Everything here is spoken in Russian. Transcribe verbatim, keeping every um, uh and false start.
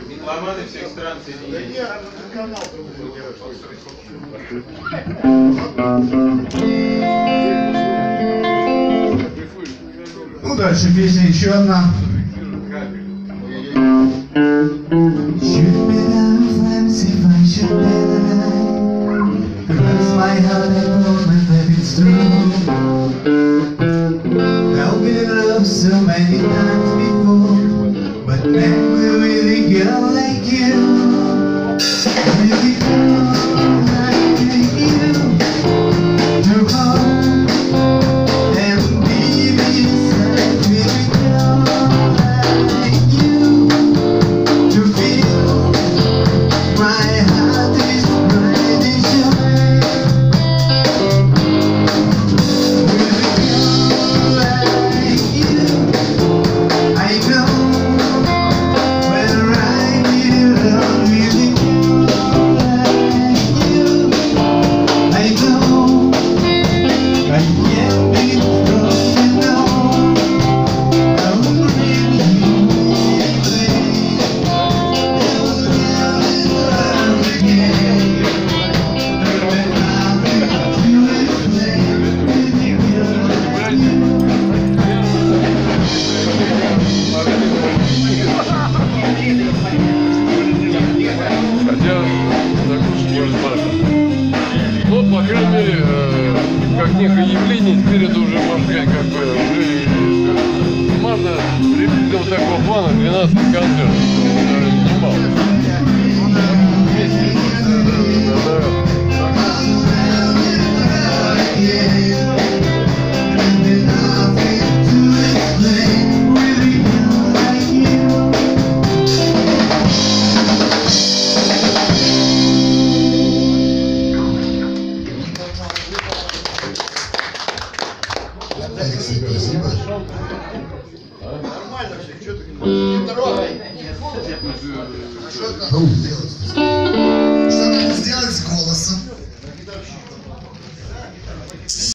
Мегаломаны всех стран соединения. Ну, дальше песня еще одна. So many times before, but never with a girl like you. With a girl like you to hold and be beside. With a girl like you to feel my heart is bright and shine. With a girl like you, I know when I get along with a girl like you, I know I can't be strong alone. I'll bring you in place. You'll never love again. But I'll make you a place with a girl like you. Хотя закуску может башить. Но, по крайней мере, э, как некое явление, теперь это уже, можно сказать, как бы уже можно приблизительно вот такого плана двенадцать концертов. Это немало. Вместе Нормально все, что ты не трогай. Что надо сделать с голосом?